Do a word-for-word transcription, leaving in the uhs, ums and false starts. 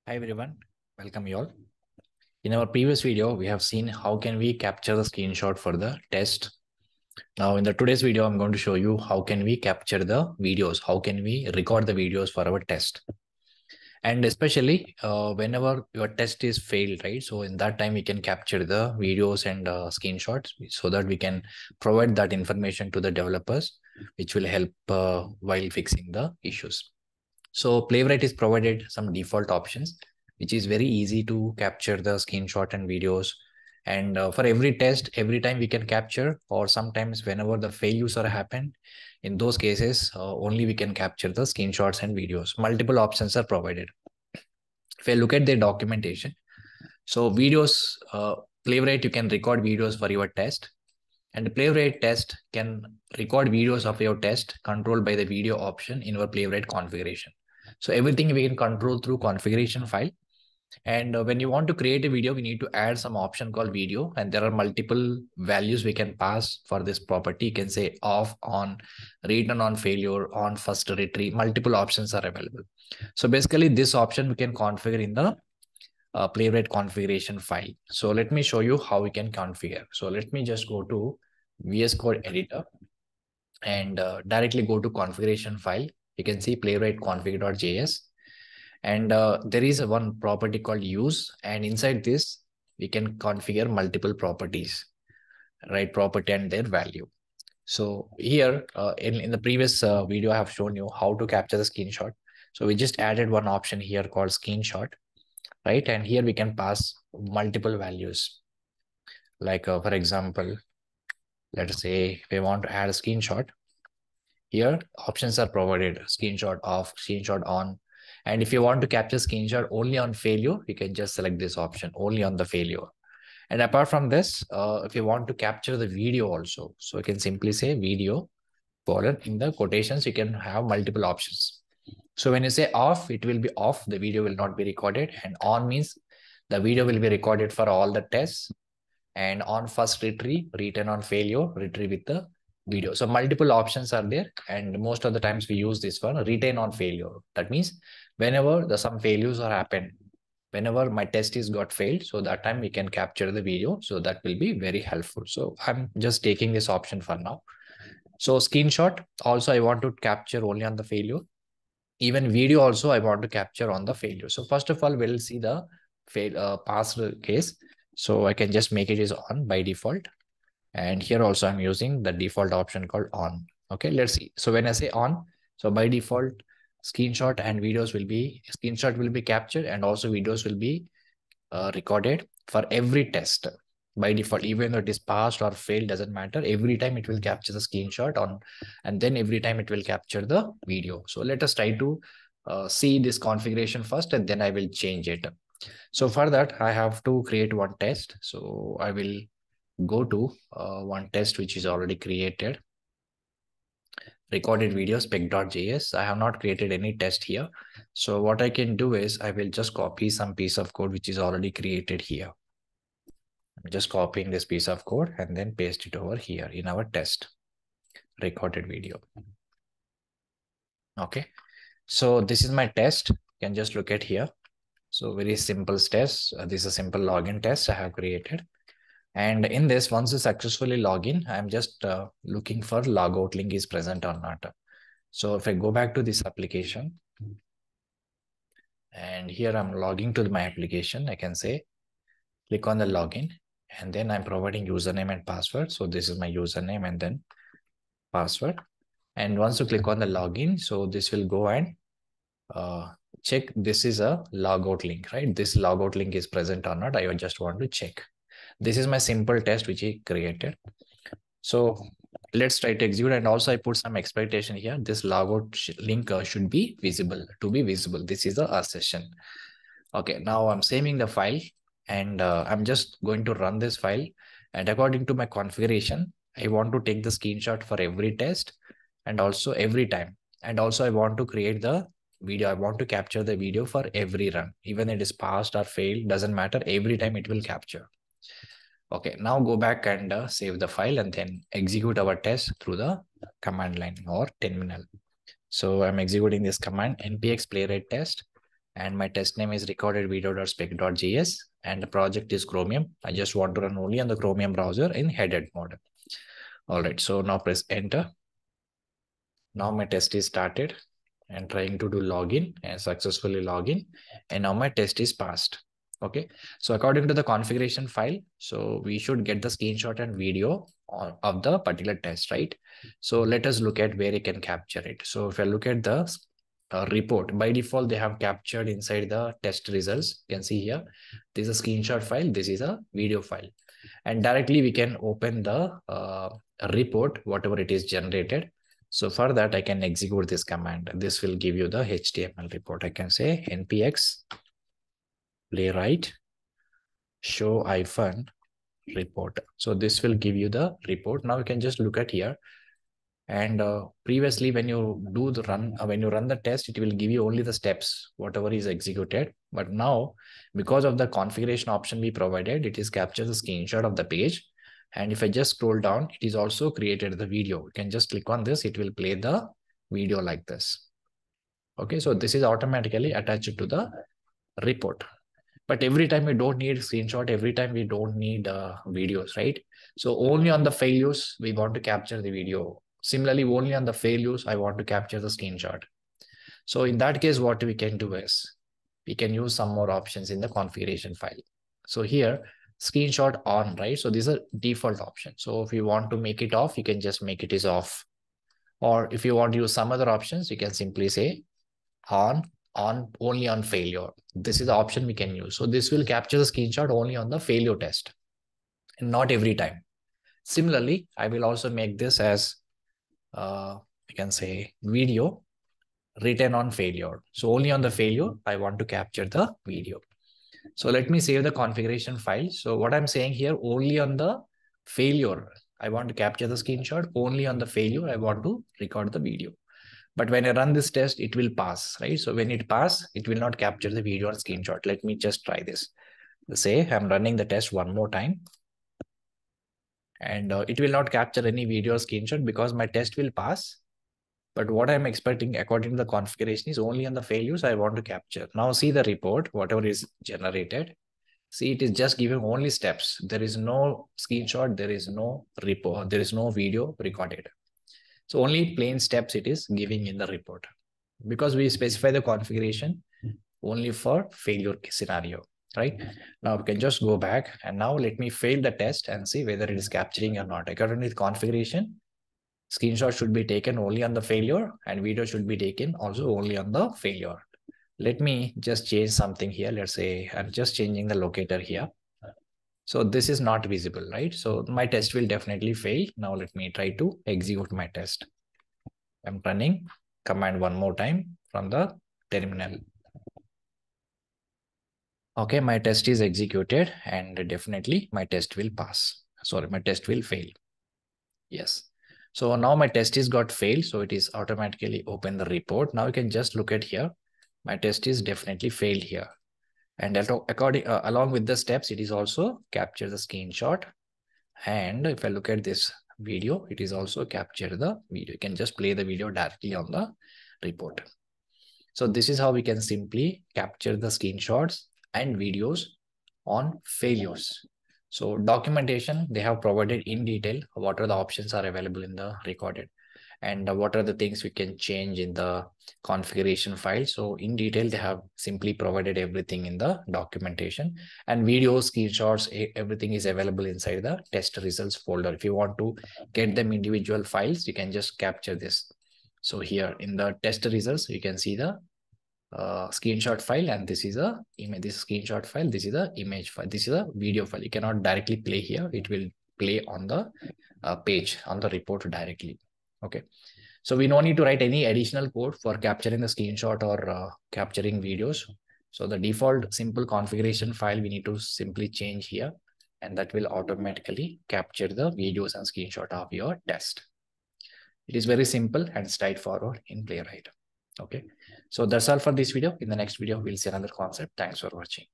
Hi everyone, welcome you all. In our previous video, we have seen how can we capture the screenshot for the test. Now in the today's video, I'm going to show you how can we capture the videos, how can we record the videos for our test. And especially uh, whenever your test is failed, right? So in that time, we can capture the videos and uh, screenshots so that we can provide that information to the developers, which will help uh, while fixing the issues. So Playwright is provided some default options, which is very easy to capture the screenshot and videos. And uh, for every test, every time we can capture, or sometimes whenever the failures are happen, in those cases, uh, only we can capture the screenshots and videos. Multiple options are provided. If I look at the documentation, so videos, uh, Playwright, you can record videos for your test. And Playwright test can record videos of your test controlled by the video option in our Playwright configuration. So everything we can control through configuration file. And uh, when you want to create a video, we need to add some option called video. And there are multiple values we can pass for this property. You can say off, on, return on failure, on, first retrieve. Multiple options are available. So basically this option we can configure in the uh, Playwright configuration file. So let me show you how we can configure. So let me just go to V S Code editor and uh, directly go to configuration file. You can see playwright config.js. And uh, there is a one property called use. And inside this, we can configure multiple properties, right? Property and their value. So here uh, in, in the previous uh, video, I have shown you how to capture the screenshot. So we just added one option here called screenshot, right? And here we can pass multiple values. Like uh, for example, let's say if we want to add a screenshot, here options are provided: screenshot off, screenshot on. And if you want to capture screenshot only on failure, you can just select this option, only on the failure. And apart from this, uh, if you want to capture the video also, so you can simply say video colon in the quotations, you can have multiple options. So when you say off, it will be off, the video will not be recorded. And on means the video will be recorded for all the tests. And on first retrieve, return on failure, retrieve with the video. So multiple options are there. And most of the times we use this one, retain on failure. That means whenever the some failures are happened, whenever my test is got failed, so that time we can capture the video. So that will be very helpful. So I'm just taking this option for now. So screenshot also I want to capture only on the failure. Even video also I want to capture on the failure. So first of all, we'll see the fail uh, past case. So I can just make it is on by default. And here also I'm using the default option called on. Okay, let's see. So when I say on, so by default, screenshot and videos will be, screenshot will be captured and also videos will be uh, recorded for every test by default. Even though it is passed or failed, doesn't matter. Every time it will capture the screenshot on, and then every time it will capture the video. So let us try to uh, see this configuration first, and then I will change it. So for that, I have to create one test. So I will go to uh, one test which is already created. Recorded video spec.js. I have not created any test here. So what I can do is I will just copy some piece of code which is already created here. I'm just copying this piece of code and then paste it over here in our test recorded video. Okay. So this is my test. You can just look at here. So very simple test. Uh, this is a simple login test I have created. And in this, once you successfully log in, I'm just uh, looking for logout link is present or not. So if I go back to this application, and here I'm logging to my application, I can say, click on the login, and then I'm providing username and password. So this is my username and then password. And once you click on the login, so this will go and uh, check this is a logout link, right? This logout link is present or not. I just want to check. This is my simple test which I created. So let's try to execute. And also I put some expectation here. This logout sh link uh, should be visible, to be visible. This is the R session. Okay, now I'm saving the file and uh, I'm just going to run this file. And according to my configuration, I want to take the screenshot for every test and also every time. And also I want to create the video. I want to capture the video for every run. Even it is passed or failed, doesn't matter. Every time it will capture. Okay, now go back and uh, save the file and then execute our test through the command line or terminal. So I'm executing this command npx playwright test. and my test name is recorded video.spec.js, and the project is Chromium. I just want to run only on the Chromium browser in headed mode. All right, so now press enter. Now my test is started and trying to do login and successfully login, and now my test is passed. Okay, so according to the configuration file, so we should get the screenshot and video of the particular test, right? So let us look at where you can capture it. So if I look at the uh, report, by default they have captured inside the test results. You can see here, this is a screenshot file, this is a video file, and directly we can open the uh, report, whatever it is generated. So for that, I can execute this command. This will give you the H T M L report. I can say npx playwright show hyphen report. So this will give you the report. Now you can just look at here. And uh, previously, when you do the run, uh, when you run the test, it will give you only the steps, whatever is executed. But now, because of the configuration option we provided, it is captured the screenshot of the page. And if I just scroll down, it is also created the video. You can just click on this, it will play the video like this. Okay, so this is automatically attached to the report. But every time we don't need screenshot, every time we don't need uh, videos, right? So only on the failures, we want to capture the video. Similarly, only on the failures, I want to capture the screenshot. So in that case, what we can do is, we can use some more options in the configuration file. So here, screenshot on, right? So this is a default option. So if you want to make it off, you can just make it is off. Or if you want to use some other options, you can simply say on, on only on failure. This is the option we can use. So this will capture the screenshot only on the failure test and not every time. Similarly, I will also make this as, uh, I can say video written on failure. So only on the failure, I want to capture the video. So let me save the configuration file. So what I'm saying here, only on the failure, I want to capture the screenshot. Only on the failure, I want to record the video. But when I run this test, it will pass, right? So when it pass, it will not capture the video or screenshot. Let me just try this. Say I'm running the test one more time. And uh, it will not capture any video or screenshot because my test will pass. But what I'm expecting according to the configuration is only on the failures I want to capture. Now see the report, whatever is generated. See, it is just giving only steps. There is no screenshot. There is no report. There is no video recorded. So only plain steps it is giving in the report, because we specify the configuration only for failure scenario, right? Now we can just go back and now let me fail the test and see whether it is capturing or not. According to the configuration, screenshot should be taken only on the failure and video should be taken also only on the failure. Let me just change something here. Let's say I'm just changing the locator here. So this is not visible, right? So my test will definitely fail. Now let me try to execute my test. I'm running command one more time from the terminal. Okay, my test is executed and definitely my test will pass. Sorry, my test will fail. Yes. So now my test is got failed. So it is automatically open the report. Now you can just look at here. My test is definitely failed here. And according uh, along with the steps, it is also capture the screenshot. And if I look at this video, it is also capture the video. You can just play the video directly on the report. So this is how we can simply capture the screenshots and videos on failures. So documentation, they have provided in detail what are the options are available in the recorded and what are the things we can change in the configuration file. So in detail, they have simply provided everything in the documentation, and videos, screenshots, everything is available inside the test results folder. If you want to get them individual files, you can just capture this. So here in the test results, you can see the uh, screenshot file, and this is a image, this screenshot file, this is a image file, this is a video file. You cannot directly play here. It will play on the uh, page, on the report directly. Okay, so we don't need to write any additional code for capturing the screenshot or uh, capturing videos. So the default simple configuration file we need to simply change here, and that will automatically capture the videos and screenshot of your test. It is very simple and straightforward in Playwright. Okay, so that's all for this video. In the next video, we'll see another concept. Thanks for watching.